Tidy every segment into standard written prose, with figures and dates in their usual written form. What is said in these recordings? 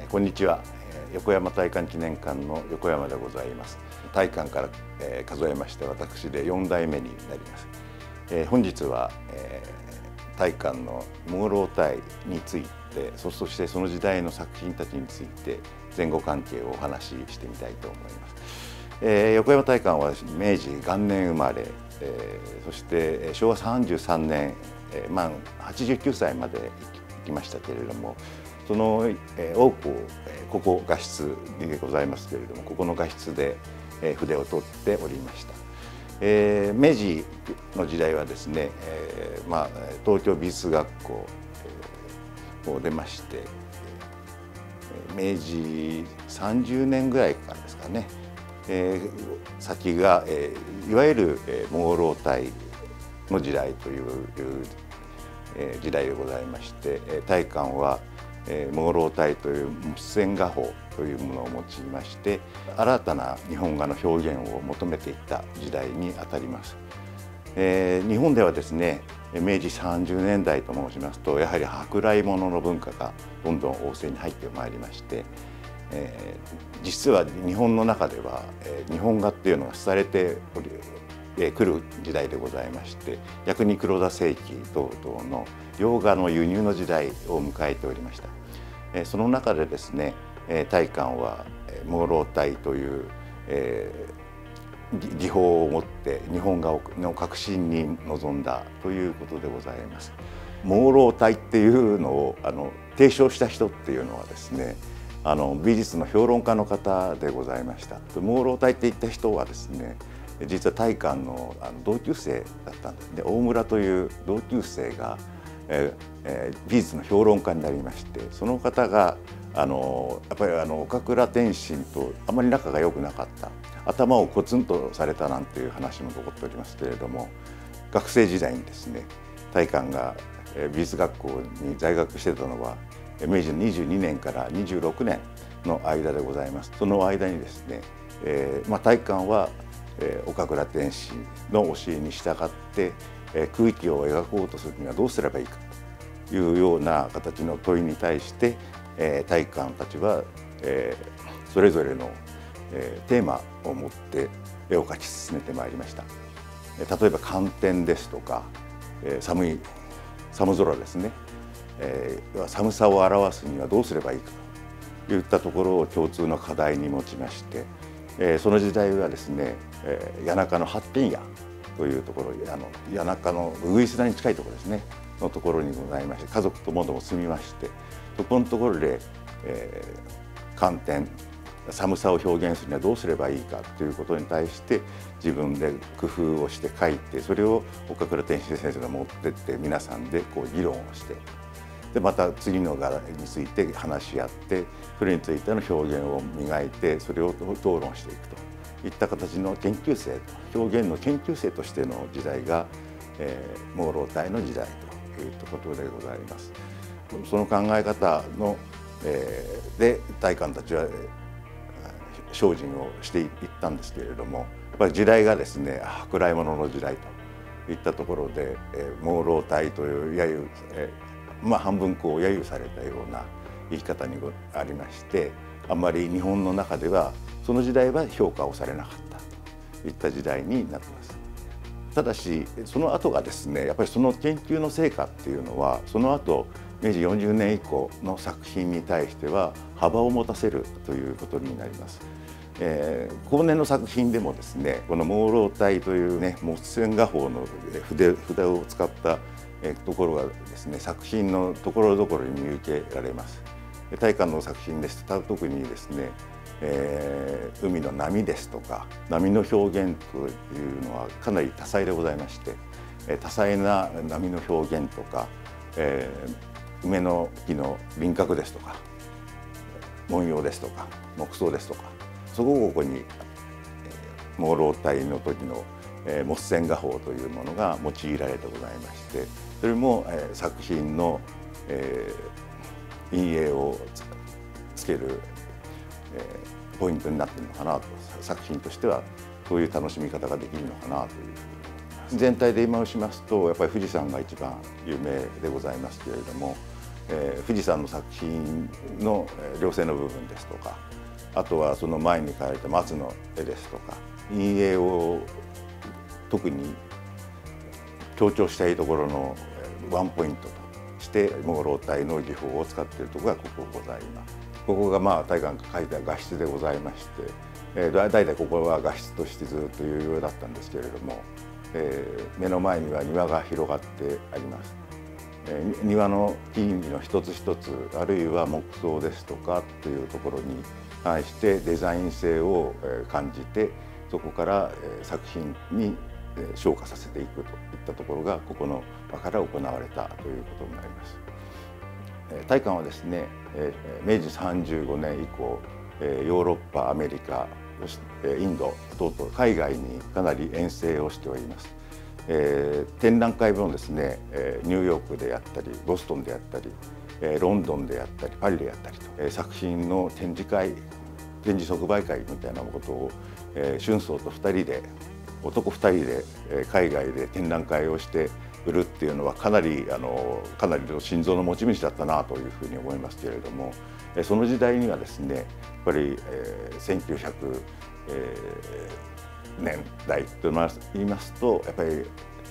こんにちは。横山大観記念館の横山でございます。大観から、数えまして私で4代目になります。本日は、大観の朦朧体について、そしてその時代の作品たちについて前後関係をお話ししてみたいと思います。横山大観は明治元年生まれ、そして昭和33年、満89歳まで生きましたけれども、その多くをここ画室でございますけれども、ここの画室で筆を執っておりました。明治の時代はですね、東京美術学校を出まして、明治30年ぐらいからですかね、先がいわゆる朦朧体の時代という時代でございまして、大観は朦朧体という無線画法というものを用いまして、新たな日本画の表現を求めていった時代にあたります。日本ではですね、明治30年代と申しますと、やはり舶来物の文化がどんどん旺盛に入ってまいりまして、実は日本の中では日本画っていうのが廃れてくる時代でございまして、逆に黒田清輝等々の洋画の輸入の時代を迎えておりました。その中でですね、大観は朦朧体という技法を持って日本画の革新に臨んだということでございます。朦朧体っていうのを提唱した人っていうのはですね、美術の評論家の方でございました。朦朧体って言った人はですね、実は大観の同級生だったんですね。大村という同級生が美術の評論家になりまして、その方がやっぱり岡倉天心とあまり仲が良くなかった、頭をコツンとされたなんていう話も残っておりますけれども、学生時代にですね、大観が美術学校に在学してたのは明治22年から26年の間でございます。その間にですね、大観は岡倉天心の教えに従って空域を描こうとするにはどうすればいいかというような形の問いに対して、大観たちはそれぞれのテーマを持って絵を描き進めてまいりました。例えば寒天ですとか寒空ですね、寒さを表すにはどうすればいいかといったところを共通の課題に持ちまして、その時代はですね、谷中の八軒家というところ、谷中のうぐいす谷に近いところですねのところにございまして、家族ともども住みまして、そこのところで、寒天寒さを表現するにはどうすればいいかということに対して自分で工夫をして描いて、それを岡倉天心先生が持ってって皆さんでこう議論をして、でまた次の柄について話し合って、それについての表現を磨いて、それを討論していくといった形の研究生、表現の研究生としての時代が、朦朧体の時代ということでございます。その考え方の、で大観たちは精進をしていったんですけれども、やっぱり時代がですね舶来物の時代といったところで、朦朧体という揶揄、半分こう揶揄されたような言い方にありまして、あんまり日本の中ではその時代は評価をされなかったといった時代になっています。ただしその後がですね、やっぱりその研究の成果っていうのはその後明治40年以降の作品に対しては幅を持たせるということになります。後年の作品でもですね、この朦朧体というね木線画法の筆を使ったところがですね、作品のところどころに見受けられます。大観の作品ですと特にですね、海の波ですとか波の表現というのはかなり多彩でございまして、多彩な波の表現とか、梅の木の輪郭ですとか文様ですとか木彫ですとか、そこに朦朧体の時の木線画法というものが用いられてございまして、それも作品の陰影をつけるポイントになっているのかなと、作品としてはそういう楽しみ方ができるのかなというふうに思います。全体で言い回しますと、やっぱり富士山が一番有名でございますけれども、 富士山の作品の稜線の部分ですとか、あとはその前に描いた松の絵ですとか、陰影を特に強調したいところのワンポイントとして朦朧体の技法を使っているところがここございます。ここが大観が描いた画質でございまして、だいたいここは画質としてずっと有用だったんですけれども、目の前には庭が広がってあります。庭の木々の一つ一つ、あるいは木造ですとかというところに対してデザイン性を感じて、そこから作品に昇華させていくといったところがここの場から行われたということになります。大観はですね、明治35年以降ヨーロッパ、アメリカ、そしてインド等々海外にかなり遠征をしております。展覧会もですね、ニューヨークであったりボストンであったりロンドンであったりパリであったりと、作品の展示会、展示即売会みたいなことを、春草と2人で男2人で海外で展覧会をして売るっていうのはかなりの心臓の持ち主だったなというふうに思いますけれども、その時代にはですねやっぱり1900年代と言いますとやっぱり、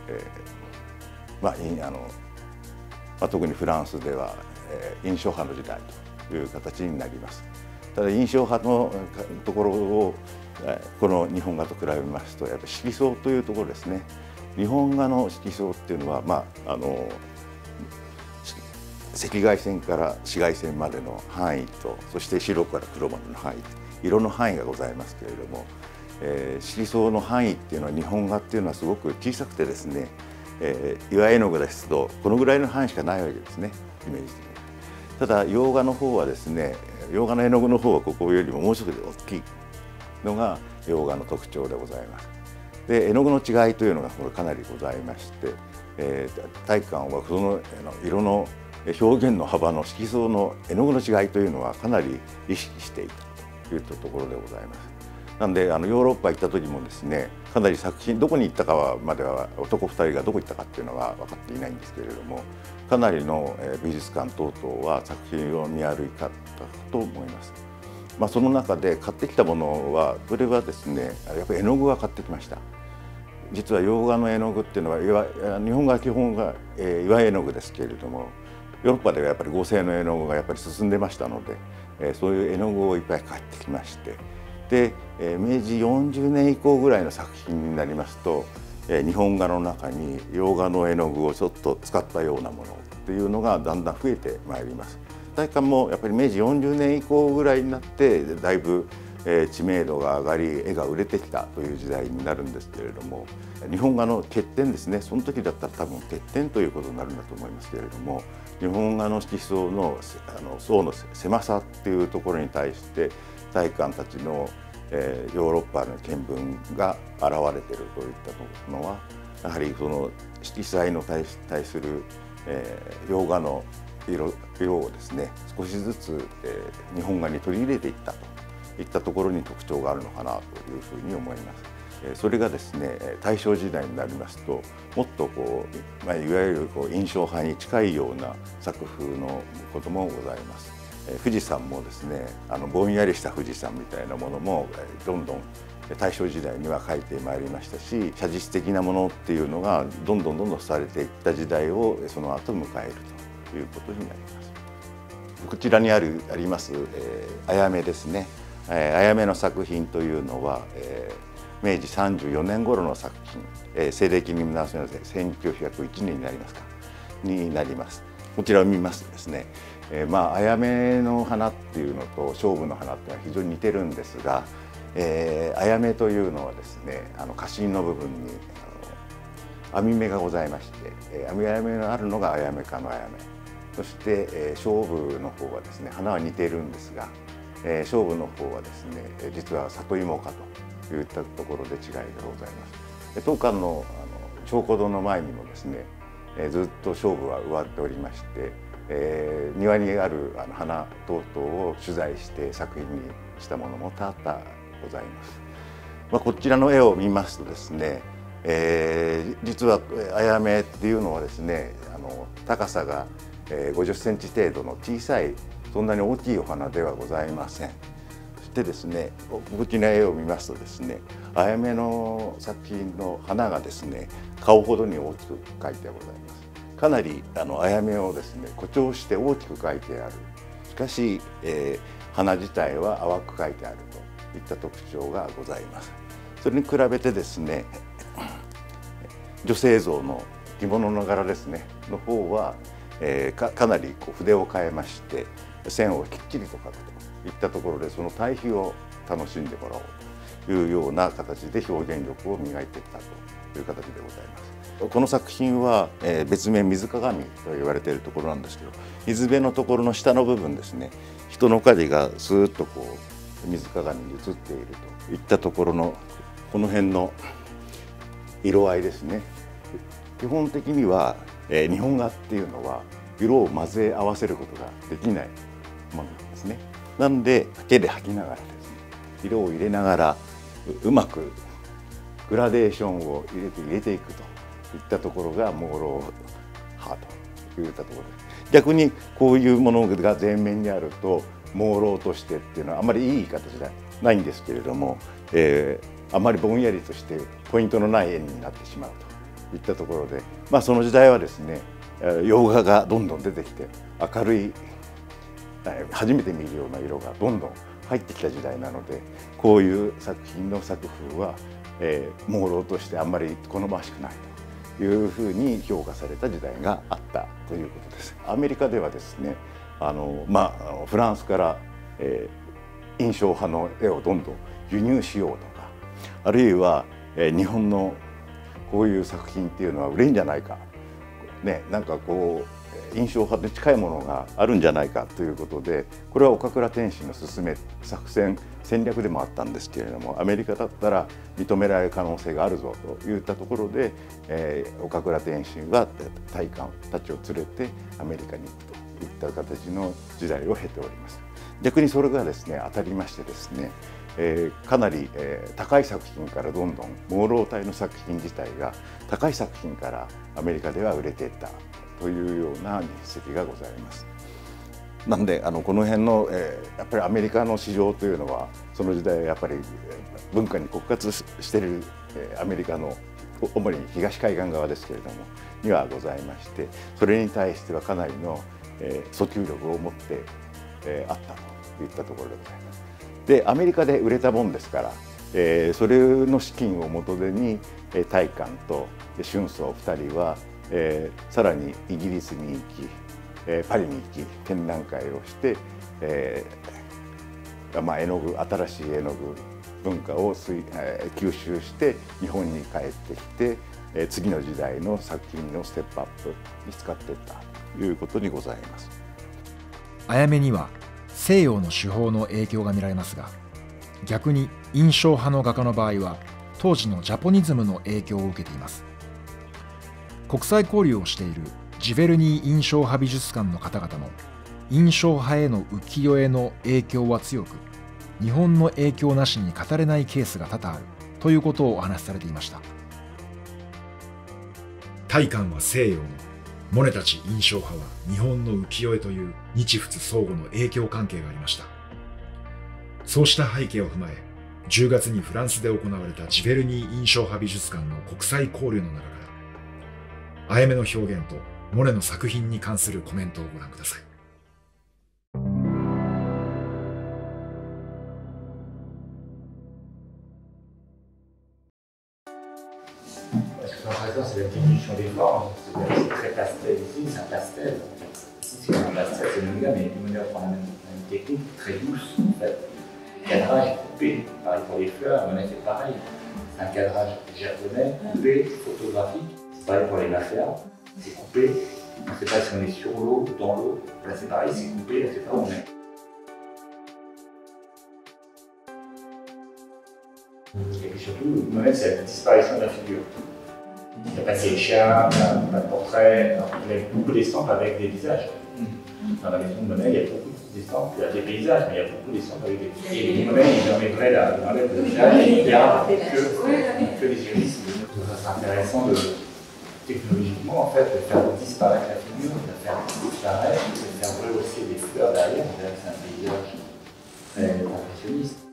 特にフランスでは印象派の時代という形になります。ただ印象派のところをこの日本画と比べますとやっぱり色相というところですね。日本画の色相っていうのは、赤外線から紫外線までの範囲と、そして白から黒までの範囲、色の範囲がございますけれども、色相の範囲っていうのは日本画っていうのはすごく小さくてですね、岩絵の具ですとこのぐらいの範囲しかないわけですね、イメージ的に。ただ洋画の方はですね、洋画の絵の具の方はここよりももうちょっと大きいのが洋画の特徴でございます。で絵の具の違いというのがこれかなりございまして、大観はその色の表現の幅の色相の絵の具の違いというのはかなり意識していたというところでございます。なんでヨーロッパ行った時もですね、かなり作品どこに行ったかまでは男2人がどこ行ったかっていうのは分かっていないんですけれども、かなりの美術館等々は作品を見歩いたと思います。その中で買ってきたものはそれはですねやっぱり絵の具は買ってきました。実は洋画の絵の具っていうのは日本が基本が岩絵の具ですけれども、ヨーロッパではやっぱり合成の絵の具がやっぱり進んでましたので、そういう絵の具をいっぱい買ってきまして、で明治40年以降ぐらいの作品になりますと、日本画の中に洋画の絵の具をちょっと使ったようなものっていうのがだんだん増えてまいります。大観もやっぱり明治40年以降ぐらいになってだいぶ知名度が上がり絵が売れてきたという時代になるんですけれども、日本画の欠点ですね、その時だったら多分欠点ということになるんだと思いますけれども、日本画の色相の層の狭さっていうところに対して大観たちのヨーロッパの見聞が現れているといったのは、やはりその色彩の対する洋画の色をですね少しずつ日本画に取り入れていったといったところに特徴があるのかなというふうに思います。それがですね大正時代になりますともっといわゆる印象派に近いような作風のこともございます。富士山もですねぼんやりした富士山みたいなものもどんどん大正時代には描いてまいりましたし、写実的なものっていうのがどんどんされていった時代をその後迎えるということになります。こちらにありますあやめですね。あやめの作品というのは明治34年頃の作品、西暦に直すので1901年になりますかになります。こちらを見ますとですね、あやめの花っていうのと菖蒲の花っていうのは非常に似てるんですが、あやめというのはですね花芯の部分に網目がございまして、網あやめがあるのがあやめ科のあやめ、そして菖蒲の方はですね花は似ているんですが、菖蒲の方はですね実は里芋科といったところで違いがございます。当館の長古堂の前にもですねずっと菖蒲は植わっておりまして、庭にある花等々を取材して作品にしたものも多々ございます。こちらの絵を見ますとですね、実はあやめっていうのはですね高さが 50センチ程度の小さい、そんなに大きいお花ではございません。そしてですね、こちらの絵を見ますとですね、あやめの作品の花がですね、顔ほどに大きく描いてございます。かなりあやめをですね、誇張して大きく描いてある。しかし、花自体は淡く描いてあるといった特徴がございます。それに比べてですね、女性像の着物の柄ですねの方は、かなり筆を変えまして線をきっちりと描くといったところで、その対比を楽しんでもらおうというような形で表現力を磨いていったという形でございます。この作品は、別名水鏡と言われているところなんですけど、水辺のところの下の部分ですね、人の影がスーッとこう水鏡に映っているといったところのこの辺の色合いですね。基本的には、日本画っていうのは色を混ぜ合わせることができないものなんですね。なんで手で描きながらですね、色を入れながらうまくグラデーションを入れていくといったところが朦朧派といったところです。逆にこういうものが前面にあると朦朧としてっていうのはあまりいい形じゃないんですけれども、あまりぼんやりとしてポイントのない絵になってしまうといったところで、その時代はですね、洋画がどんどん出てきて明るい初めて見るような色がどんどん入ってきた時代なので、こういう作品の作風は、朦朧としてあんまり好ましくないというふうに評価された時代があったということです。アメリカではですね、フランスから、印象派の絵をどんどん輸入しようとか、あるいは、日本のこういう作品っていうのは売れんじゃないか、ね、なんかこう印象派に近いものがあるんじゃないかということで、これは岡倉天心の進め戦略でもあったんですけれども、アメリカだったら認められる可能性があるぞといったところで、岡倉天心は大官たちを連れてアメリカに行くといった形の時代を経ております。逆にそれがですね、当たりましてですね、かなり、高い作品からどんどん朦朧体の作品自体が高い作品からアメリカでは売れていったというような実績がございます。なんでこの辺の、やっぱりアメリカの市場というのはその時代やっぱり文化に枯渇している、アメリカの主に東海岸側ですけれどもにはございまして、それに対してはかなりの、訴求力を持って、あったといったところでございます。でアメリカで売れたもんですから、それの資金を元手に大官と春草2人は、さらにイギリスに行き、パリに行き展覧会をして、絵の具新しい絵の具文化を吸収して日本に帰ってきて、次の時代の作品のステップアップに使っていったということにございます。 あやめには西洋の手法の影響が見られますが、逆に印象派の画家の場合は当時のジャポニズムの影響を受けています。国際交流をしているジヴェルニー印象派美術館の方々も印象派への浮世絵の影響は強く、日本の影響なしに語れないケースが多々あるということをお話しされていました。大観は西洋の、モネたち印象派は日本の浮世絵という日仏相互の影響関係がありました。そうした背景を踏まえ、10月にフランスで行われたジヴェルニー印象派美術館の国際交流の中から、あやめの表現とモネの作品に関するコメントをご覧ください。 C'est la diminution des formes, c'est très pastel ici, c'est un pastel. Ici c'est un pastel, c'est le Monet, mais le Monet prend la même technique, très douce en fait. Le cadrage est coupé, pareil pour les fleurs, le Monet c'est pareil. C'est un cadrage japonais, coupé, photographique. C'est pareil pour les maffias, c'est coupé. On ne sait pas si on est sur l'eau ou dans l'eau. Là c'est pareil, c'est coupé, là c'est pas où on est. Et puis surtout, le Monet c'est la disparition de la figure. Il n'y a pas de charme, pas de portrait. Il y a beaucoup d'estampes avec des visages. Dans la maison de Monet, il y a beaucoup d'estampes. Il y a des paysages, mais il y a beaucoup d'estampes avec des visages. Et Monet, il enlèverait le visage et il garde que les iris. C'est intéressant technologiquement, en fait, de faire disparaître la figure, de la faire disparaître, de faire rehausser les fleurs derrière. On dirait que c'est un paysage très impressionniste.